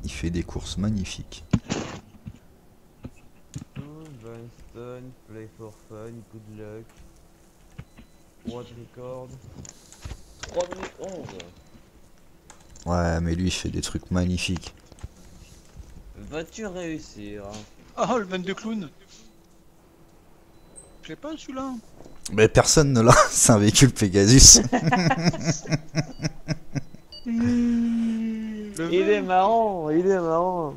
Il fait des courses magnifiques. Winston, play for fun, good luck. World record. 3 minutes 11. Ouais, mais lui, il fait des trucs magnifiques. Vas-tu réussir? Oh, le van de clown. Je l'ai pas celui-là. Mais personne ne l'a, c'est un véhicule Pegasus. Il est marrant, il est marrant.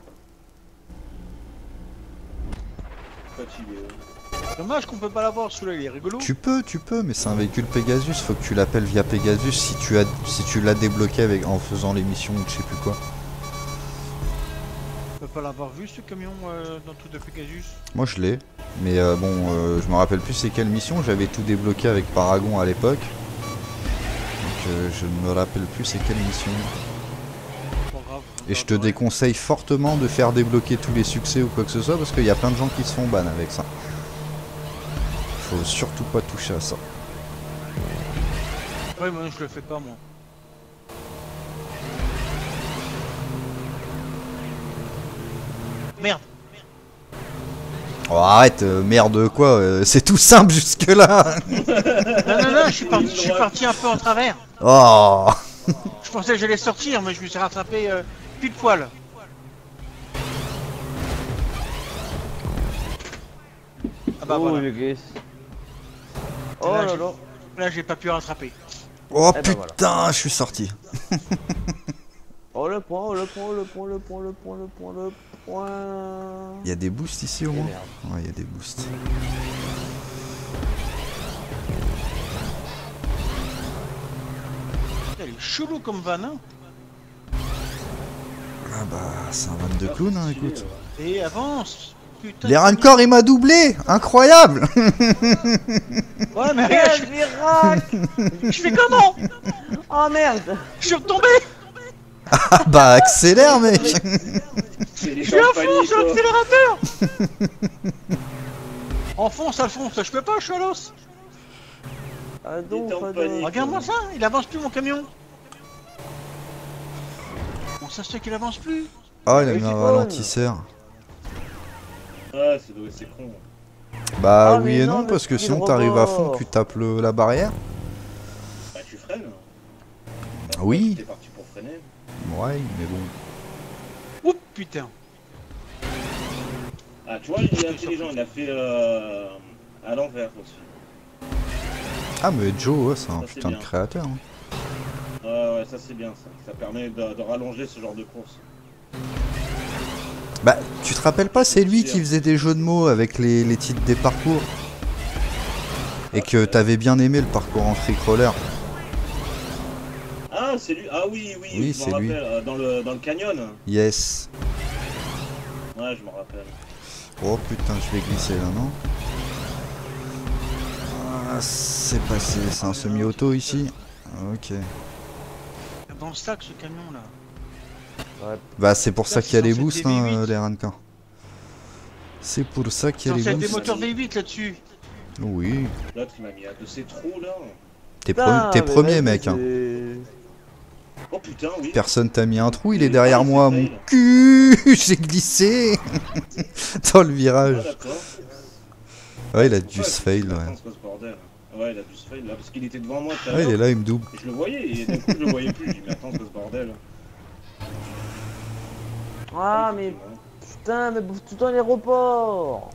Fatigué. Dommage qu'on peut pas l'avoir, celui-là il est rigolo. Tu peux, mais c'est un véhicule Pegasus, faut que tu l'appelles via Pegasus si tu l'as débloqué en faisant l'émission ou je sais plus quoi. On peut pas l'avoir vu ce camion dans tout de Pegasus. Moi je l'ai, mais je me rappelle plus c'est quelle mission, j'avais tout débloqué avec Paragon à l'époque. Donc je ne me rappelle plus c'est quelle mission. Pas grave. Et je te déconseille fortement de faire débloquer tous les succès ou quoi que ce soit parce qu'il y a plein de gens qui se font ban avec ça. Faut surtout pas toucher à ça. Ouais, moi je le fais pas moi. Merde. Oh arrête, merde quoi, c'est tout simple jusque là. Non, je suis parti un peu en travers. Oh. Je pensais que j'allais sortir, mais je me suis rattrapé pile poil. Ah bah Oh, voilà. le guess. Oh là là. Là j'ai pas pu rattraper. Oh Eh ben, putain, voilà. je suis sorti. Oh le point, le point, le point, le point, le point, le point, le point. Il y a des boosts ici au Et moins. merde. Ouais, il y a des boosts. Il est chelou comme van, hein. Ah bah, c'est un van de clown, hein, écoute. Et avance. Putain. Les rancors, il m'a doublé. Incroyable. Ouais, mais regarde, je fais comment? Oh merde. Je suis retombé. Ah bah, accélère, mec. C'est les Je suis à fond champagnes, sur quoi. l'accélérateur. Enfonce, Alphonse, je peux pas, je suis à l'os. Ah Il était en donc, panique. Regarde-moi ça, il avance plus mon camion. Bon, ça se fait qu'il avance plus. Oh, il a mis c'est un con. ralentisseur. Ah, c'est con. Bah Ah, oui mais et non, non, mais parce que c'est sinon le t'arrives à rebord. fond, tu tapes la barrière. Bah, tu freines. Oui. T'es parti pour freiner. Ouais, mais bon. Oups, putain. Ah, tu vois, il est intelligent, il a fait à l'envers aussi. Ah, mais Joe, ouais, c'est un Ça, c'est putain de bien. créateur. Hein. Ouais, ça c'est bien ça. Ça permet de rallonger ce genre de course. Bah, tu te rappelles pas, c'est lui qui faisait des jeux de mots avec les titres des parcours. Et que t'avais bien aimé le parcours en free crawler. Ah, c'est lui. Ah oui, Oui, je c'est m'en lui. rappelle. Dans le canyon. Yes. Ouais, je m'en rappelle. Oh putain, je vais glisser là, non? Ah, c'est passé, c'est un semi-auto ici. Ok. Dans le sac ce camion là. Ouais. Bah, c'est pour ça Là, qu'il y a c'est les censé boosts, être des hein, V8. les rancors. C'est pour ça qu'il y a C'est les des boosts. moteurs V8 là-dessus. Oui. L'autre il m'a mis un de ces trous là. T'es Putain, mais premier, vas-y, mec. Hein. c'est- Oh putain, oui. Personne t'a mis un trou, il est Ah, derrière c'est moi, fail. mon cul. J'ai glissé dans le Ah, virage. d'accord. Ouais, il a dû Ouais, se fail, c'est ouais. quoi ce bordel. Ouais, il a dû se fail là parce qu'il était devant moi tout à Ouais, il est l'heure. là, il me double. Et je le voyais et d'un coup je le voyais plus. J'ai dit mais attends, c'est quoi ce bordel. Ah mais putain, mais bouffe tout dans l'aéroport.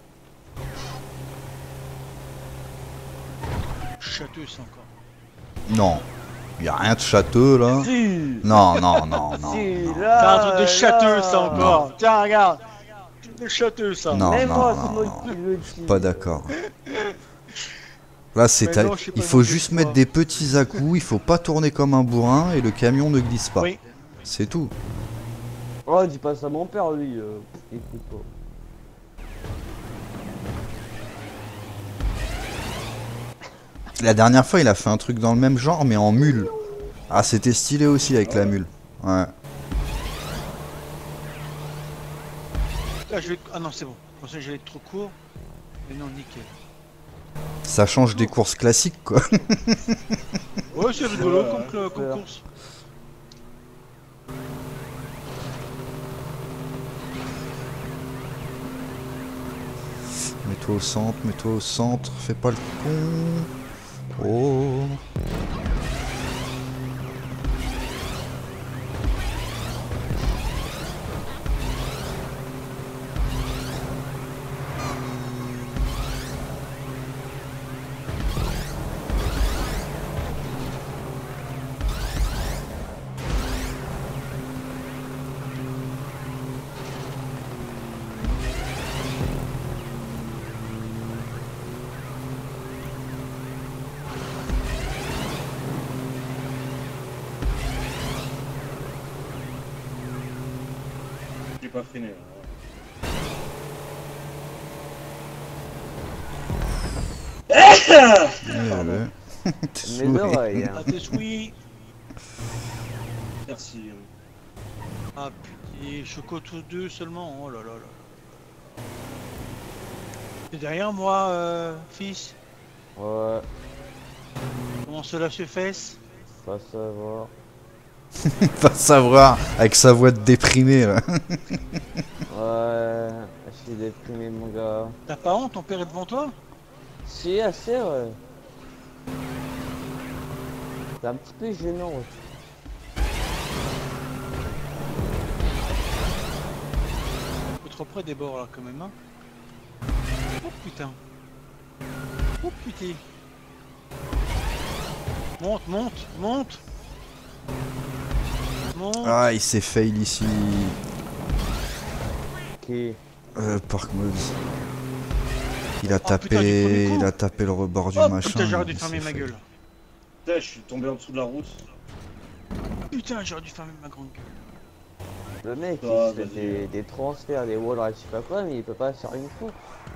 Châteux ça encore. Non. Y a rien de château, là. Si. Non, non, non, non. Si, non. là, C'est un truc de châteux là. ça encore. Tiens, regarde. Truc de châteux ça. Non, Même non, moi, non, c'est moi non. qui le dis. Pas d'accord. Là, c'est Mais non, je sais pas il faut non plus juste pourquoi. mettre des petits à-coups, il faut pas tourner comme un bourrin et le camion ne glisse pas. Oui. C'est tout. Oh, dis pas ça à mon père, lui. Écoute pas. La dernière fois, il a fait un truc dans le même genre, mais en mule. Ah, c'était stylé aussi avec la mule. Ouais. Là je vais. Ah non, c'est bon. Je pensais que j'allais être trop court. Mais non, nickel. Ça change des courses classiques, quoi. Ouais, c'est rigolo Ouais, comme ouais. course. Mets-toi au centre, fais pas le con. Oh. J'ai pas freiné. Là. Ouais. T'es Mes saoulé. oreilles. Hein. Ah, t'es sweet. Merci. Ah putain, Choco tous deux seulement. Oh là là là. T'es derrière moi, fils. Ouais, Comment cela se fait? pas savoir. Pas savoir, avec sa voix de déprimé là. Ouais, je suis déprimé, mon gars. T'as pas honte, ton père est devant toi? Si, assez, ouais. C'est un petit peu gênant aussi. Faut trop près des bords là quand même, hein. Oh putain. Oh putain. Monte, monte, monte. Monte. Ah, il s'est fail ici. Qui? Park Mods. Il a Oh, putain, du premier coup. il a tapé le rebord du Oh machin. putain, j'aurais dû il fermer s'est ma fail. gueule. Putain, je suis tombé en dessous de la route. Putain, j'aurais dû fermer ma grande gueule. Le mec, Ah, il se fait vas-y. des transferts, des wall rides, je sais pas quoi, mais il peut pas faire une fois.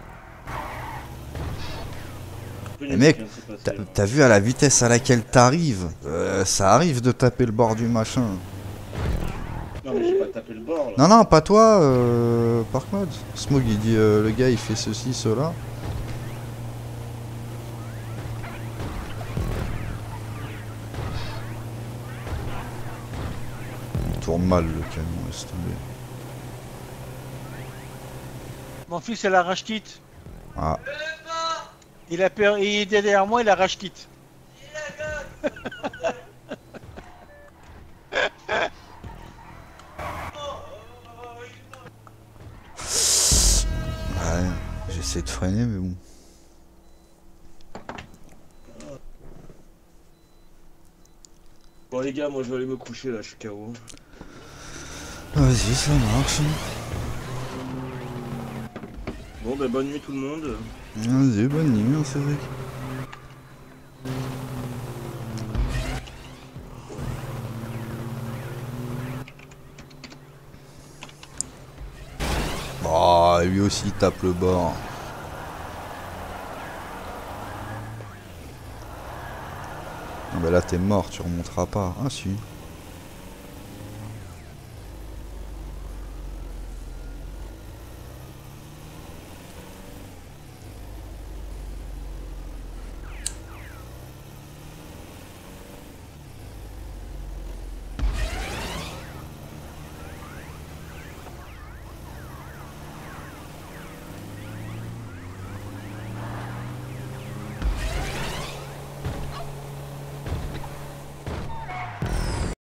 Mais mec, t'as vu à la vitesse à laquelle t'arrives, ça arrive de taper le bord du machin. Non, mais j'ai pas tapé le bord là. Non, non, pas toi, Park Mods. Smog il dit le gars il fait ceci, cela. Il tourne mal le camion, laisse tomber. Mon fils, elle a rage quitte. Ah, Il a peur, il est derrière moi, il a rage quitte. ouais, j'essaie de freiner, mais bon. Bon, les gars, moi je vais aller me coucher là, je suis KO. Vas-y, ça marche. Bon, bah bonne nuit tout le monde. Vas-y, bonne nuit, hein, Cédric. Oh, lui aussi il tape le bord. Ah bah là t'es mort, tu remonteras pas. Ah si.